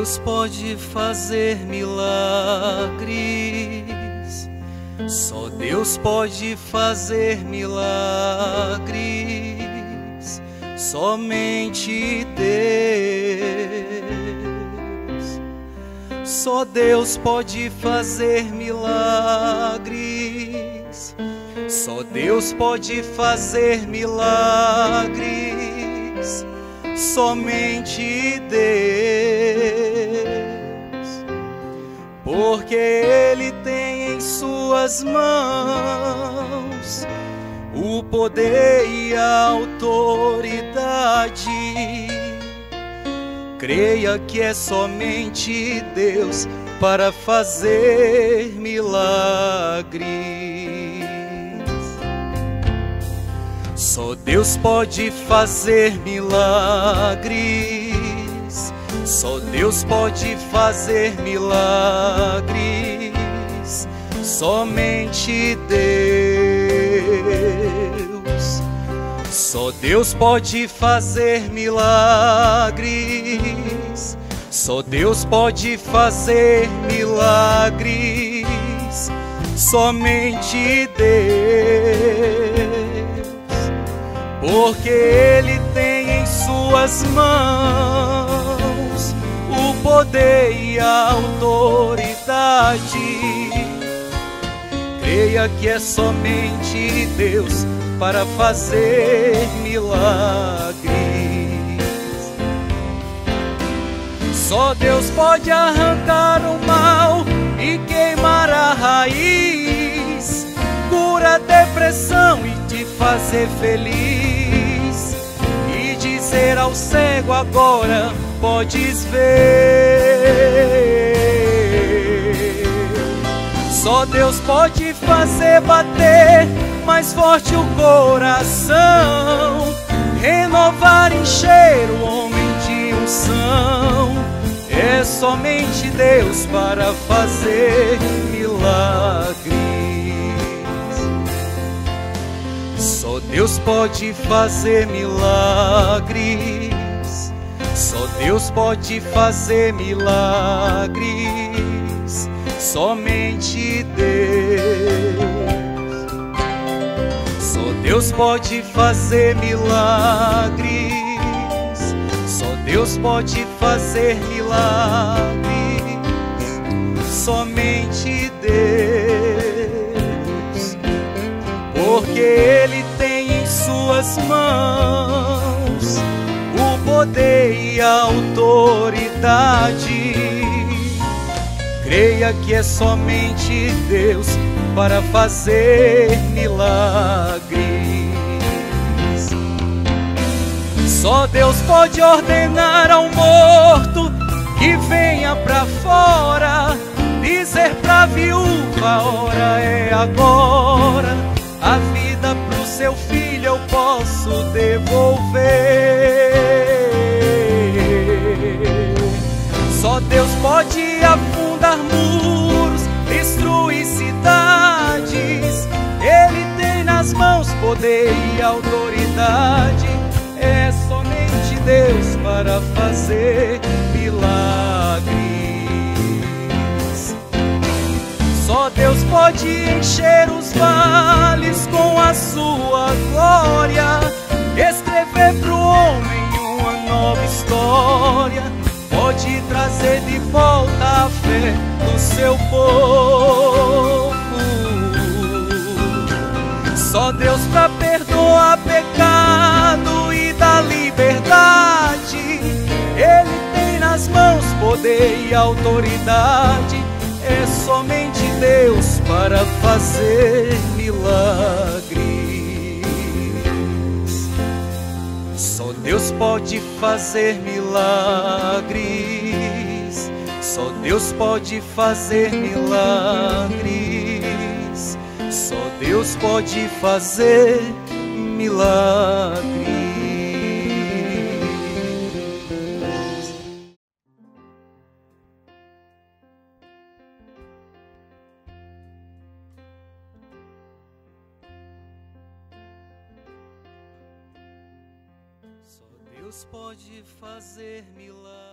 Deus pode fazer milagres. Só Deus pode fazer milagres. Somente Deus. Só Deus pode fazer milagres. Só Deus pode fazer milagres. Somente Deus, porque Ele tem em suas mãos o poder e a autoridade. Creia que é somente Deus para fazer milagres. Só Deus pode fazer milagres. Só Deus pode fazer milagres. Somente Deus. Só Deus pode fazer milagres. Só Deus pode fazer milagres. Somente Deus. Porque Ele tem em suas mãos o poder e a autoridade. Creia que é somente Deus para fazer milagres. Só Deus pode arrancar o mal e queimar a raiz, cura a depressão e te fazer feliz, e dizer ao cego: agora podes ver. Só Deus pode fazer bater mais forte o coração, renovar, encher o homem de unção. É somente Deus para fazer milagres. Só Deus pode fazer milagres. Só Deus pode fazer milagres. Somente Deus. Só Deus pode fazer milagres. Só Deus pode fazer milagres. Somente Deus. Porque Ele tem em suas mãos o poder e a autoridade. Creia que é somente Deus para fazer milagres. Só Deus pode ordenar ao morto que venha pra fora, dizer pra viúva: a hora é agora. A vida pro seu filho eu posso devolver. Só Deus pode afundar muros, destruir cidades. Ele tem nas mãos poder e autoridade. É somente Deus para fazer milagres. Só Deus pode encher os vales com a sua glória, escrever pro homem uma nova história. Pode trazer de volta a fé do seu povo. Só Deus para perdoar pecado e dar liberdade. Ele tem nas mãos poder e autoridade. É somente Deus para fazer milagres. Só Deus pode fazer milagres. Só Deus pode fazer milagres. Só Deus pode fazer milagres. Só Deus pode fazer milagres.